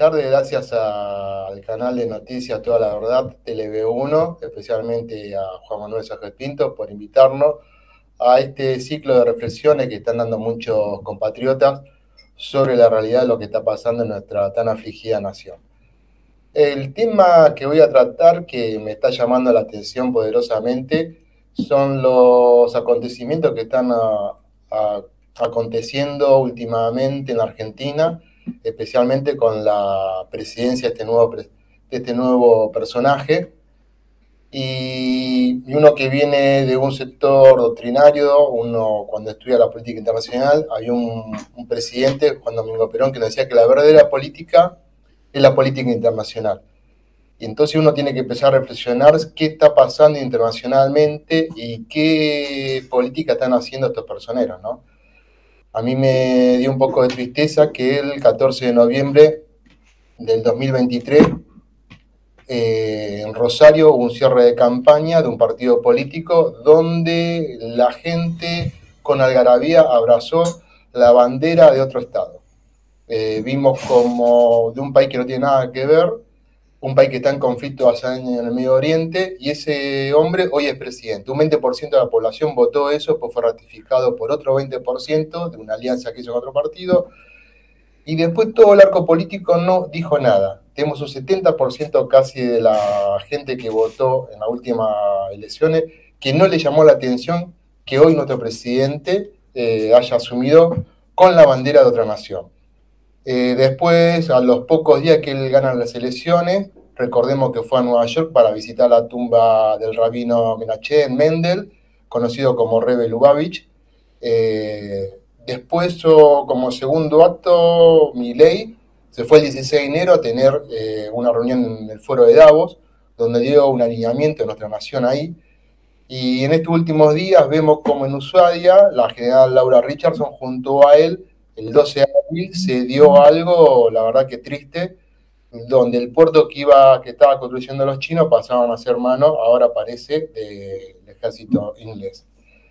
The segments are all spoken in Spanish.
tardes, gracias al canal de noticias Toda la Verdad, TLV1, especialmente a Juan Manuel Sánchez Pinto por invitarnos a este ciclo de reflexiones que están dando muchos compatriotas sobre la realidad de lo que está pasando en nuestra tan afligida nación. El tema que voy a tratar, que me está llamando la atención poderosamente, son los acontecimientos que están aconteciendo últimamente en la Argentina, especialmente con la presidencia de este nuevo personaje, y uno que viene de un sector doctrinario. Uno cuando estudia la política internacional, había un presidente, Juan Domingo Perón, que nos decía que la verdadera política es la política internacional. Y entonces uno tiene que empezar a reflexionar qué está pasando internacionalmente y qué política están haciendo estos personeros, ¿no? A mí me dio un poco de tristeza que el 14 de noviembre del 2023, en Rosario, hubo un cierre de campaña de un partido político donde la gente con algarabía abrazó la bandera de otro estado. Vimos como de un país que no tiene nada que ver, un país que está en conflicto hace años en el Medio Oriente, y ese hombre hoy es presidente. Un 20% de la población votó eso, pues fue ratificado por otro 20% de una alianza que hizo con otro partido, y después todo el arco político no dijo nada. Tenemos un 70% casi de la gente que votó en las últimas elecciones que no le llamó la atención que hoy nuestro presidente haya asumido con la bandera de otra nación. Después, a los pocos días que él gana las elecciones, recordemos que fue a Nueva York para visitar la tumba del rabino Menachem Mendel, conocido como Rebbe Lubavitch. Después, como segundo acto, Milei se fue el 16 de enero a tener una reunión en el foro de Davos, donde dio un alineamiento de nuestra nación ahí. Y en estos últimos días vemos como en Ushuaia, la general Laura Richardson junto a él, el 12 de abril, se dio algo, la verdad que triste, donde el puerto que estaba construyendo los chinos pasaban a ser mano, ahora parece, del ejército inglés.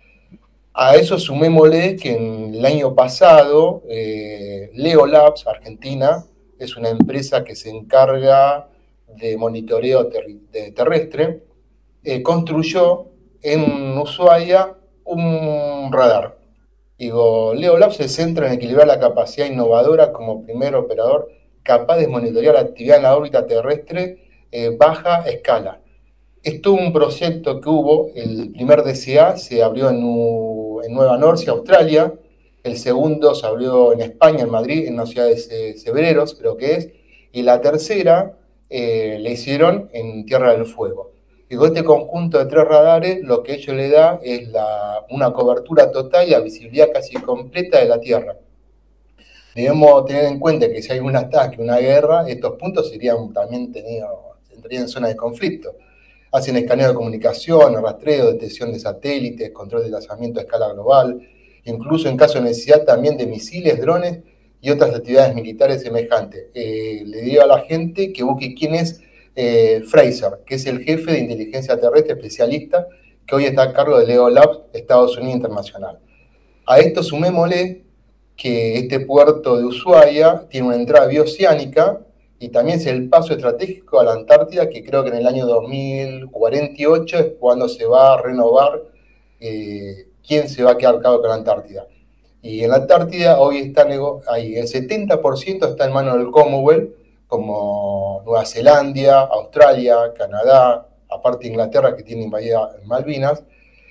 A eso sumémosle que en el año pasado, Leo Labs, Argentina, es una empresa que se encarga de monitoreo terrestre, construyó en Ushuaia un radar. Digo, Leo Labs se centra en equilibrar la capacidad innovadora como primer operador capaz de monitorear la actividad en la órbita terrestre baja escala. Es todo un proyecto que hubo. El primer DCA se abrió en Nueva Norcia, Australia. El segundo se abrió en España, en Madrid, en la ciudad de Cebreros, creo que es. Y la tercera le hicieron en Tierra del Fuego. Digo, este conjunto de 3 radares, lo que ellos le da es una cobertura total y la visibilidad casi completa de la Tierra. Debemos tener en cuenta que si hay un ataque, una guerra, estos puntos entrarían en zona de conflicto. Hacen escaneo de comunicación, rastreo, detección de satélites, control de lanzamiento a escala global, incluso en caso de necesidad también de misiles, drones y otras actividades militares semejantes. Le digo a la gente que busque quién es Fraser, que es el jefe de inteligencia terrestre especialista que hoy está a cargo de Leo Labs, Estados Unidos Internacional. A esto sumémosle que este puerto de Ushuaia tiene una entrada bioceánica y también es el paso estratégico a la Antártida, que creo que en el año 2048 es cuando se va a renovar quién se va a quedar a cargo con la Antártida. Y en la Antártida hoy el 70% está en manos del Commonwealth, como Nueva Zelanda, Australia, Canadá, aparte de Inglaterra que tiene invadida Malvinas.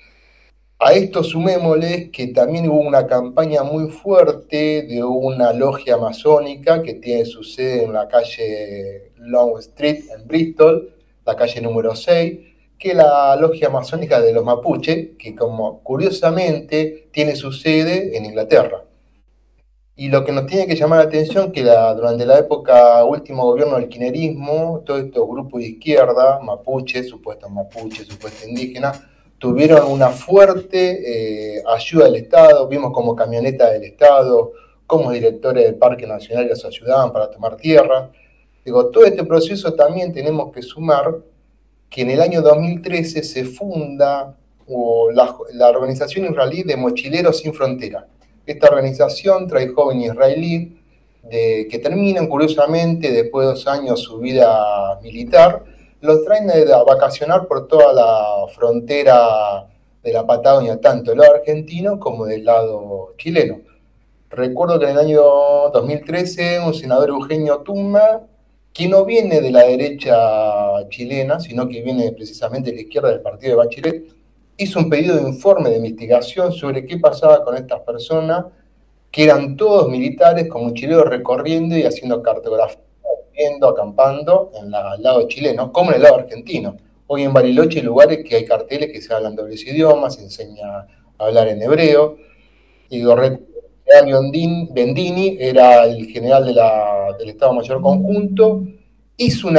A esto sumémosle que también hubo una campaña muy fuerte de una logia masónica que tiene su sede en la calle Long Street en Bristol, la calle número 6, que es la logia masónica de los mapuche, que como curiosamente tiene su sede en Inglaterra. Y lo que nos tiene que llamar la atención que durante la época último gobierno del kirchnerismo, todos estos grupos de izquierda, mapuche, supuestos indígenas, tuvieron una fuerte ayuda del Estado. Vimos como camionetas del Estado, como directores del Parque Nacional los ayudaban para tomar tierra. Digo, todo este proceso también tenemos que sumar que en el año 2013 se funda la organización israelí de Mochileros Sin Frontera. Esta organización trae jóvenes israelíes que terminan curiosamente después de 2 años su vida militar, los traen a vacacionar por toda la frontera de la Patagonia, tanto del lado argentino como del lado chileno. Recuerdo que en el año 2013 un senador, Eugenio Tuma, que no viene de la derecha chilena, sino que viene precisamente de la izquierda del partido de Bachelet, hizo un pedido de informe de investigación sobre qué pasaba con estas personas, que eran todos militares, con mochileros recorriendo y haciendo cartografía, viendo, acampando al lado chileno, como en el lado argentino. Hoy en Bariloche hay lugares que hay carteles que se hablan dobles idiomas, se enseña a hablar en hebreo. Y el general Bendini era el general del Estado Mayor Conjunto, hizo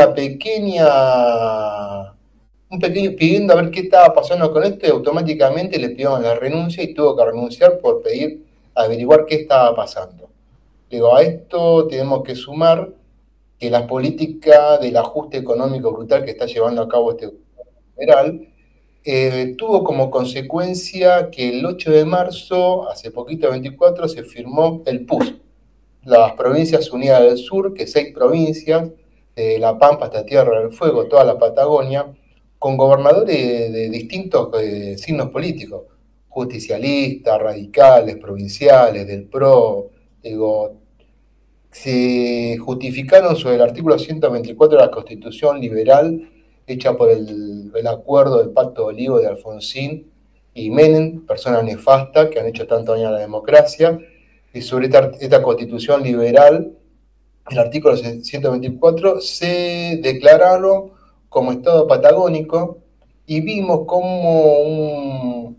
un pequeño pidiendo a ver qué estaba pasando con esto y automáticamente le pidieron la renuncia y tuvo que renunciar por pedir averiguar qué estaba pasando. Digo, a esto tenemos que sumar que la política del ajuste económico brutal que está llevando a cabo este gobierno federal tuvo como consecuencia que el 8 de marzo, hace poquito, 24, se firmó el PUS, las Provincias Unidas del Sur, que 6 provincias, de La Pampa hasta Tierra del Fuego, toda la Patagonia, con gobernadores de distintos signos políticos, justicialistas, radicales, provinciales, del PRO, digo, se justificaron sobre el artículo 124 de la Constitución liberal, hecha por el acuerdo del Pacto de Olivo de Alfonsín y Menem, personas nefastas que han hecho tanto daño a la democracia, y sobre esta Constitución liberal, el artículo 124, se declararon como Estado patagónico y vimos como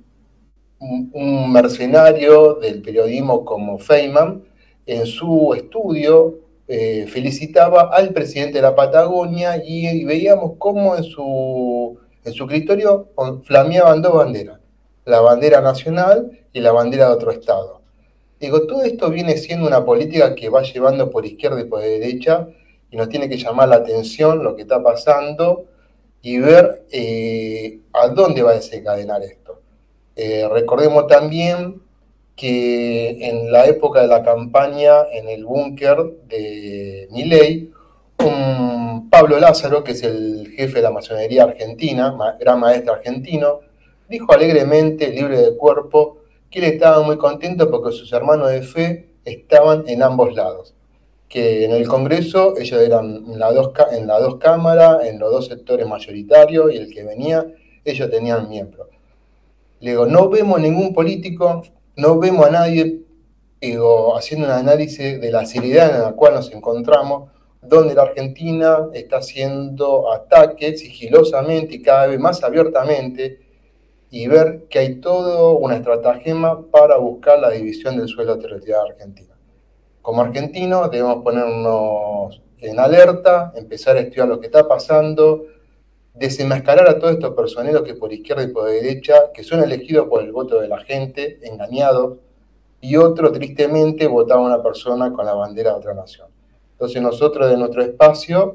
un mercenario del periodismo como Feynman, en su estudio, felicitaba al presidente de la Patagonia y veíamos cómo en su escritorio flameaban 2 banderas, la bandera nacional y la bandera de otro estado. Digo, todo esto viene siendo una política que va llevando por izquierda y por derecha y nos tiene que llamar la atención lo que está pasando y ver a dónde va a desencadenar esto. Recordemos también que en la época de la campaña en el búnker de Milei, Pablo Lázaro, que es el jefe de la masonería argentina, gran maestro argentino, dijo alegremente, libre de cuerpo, que él estaba muy contento porque sus hermanos de fe estaban en ambos lados, que en el Congreso ellos eran en las dos cámaras, en los 2 sectores mayoritarios, y el que venía, ellos tenían miembros. Le digo, no vemos ningún político, no vemos a nadie haciendo un análisis de la seriedad en la cual nos encontramos, donde la Argentina está haciendo ataques sigilosamente y cada vez más abiertamente, y ver que hay todo una estratagema para buscar la división del suelo territorial argentino. Como argentinos debemos ponernos en alerta, empezar a estudiar lo que está pasando, desenmascarar a todos estos personeros que por izquierda y por derecha, que son elegidos por el voto de la gente, engañados, y otro tristemente votaba a una persona con la bandera de otra nación. Entonces nosotros de nuestro espacio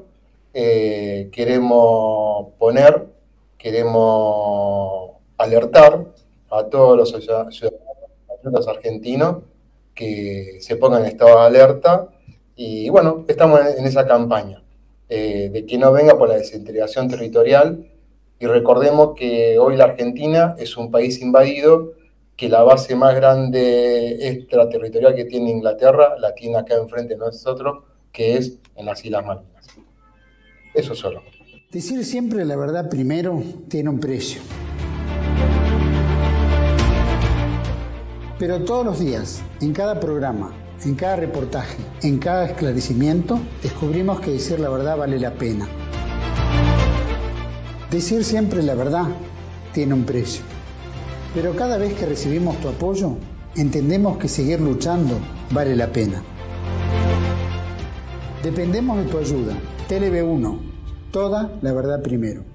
queremos alertar a todos los ciudadanos argentinos que se pongan en estado de alerta y bueno, estamos en esa campaña de que no venga por la desintegración territorial y recordemos que hoy la Argentina es un país invadido, que la base más grande extraterritorial que tiene Inglaterra la tiene acá enfrente de nosotros, que es en las Islas Malvinas. Eso solo. Decir siempre la verdad primero tiene un precio. Pero todos los días, en cada programa, en cada reportaje, en cada esclarecimiento, descubrimos que decir la verdad vale la pena. Decir siempre la verdad tiene un precio. Pero cada vez que recibimos tu apoyo, entendemos que seguir luchando vale la pena. Dependemos de tu ayuda. TLV1, toda la verdad primero.